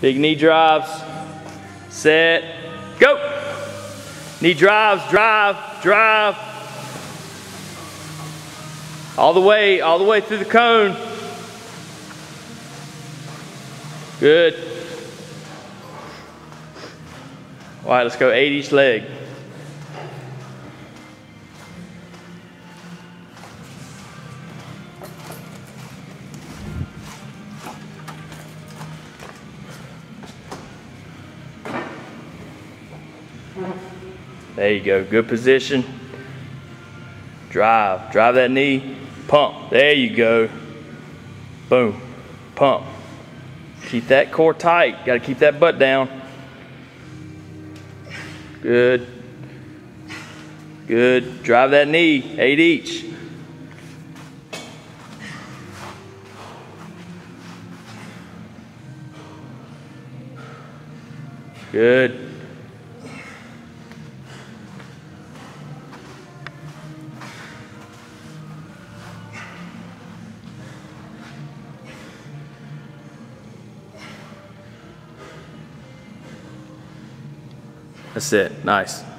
Big knee drives. Set. Go. Knee drives, drive, drive. All the way through the cone. Good. All right, let's go 8 each leg. There you go, good position. Drive that knee, pump, there you go. Boom, pump. Keep that core tight, gotta keep that butt down. Good, good, drive that knee, 8 each. Good. That's it, nice.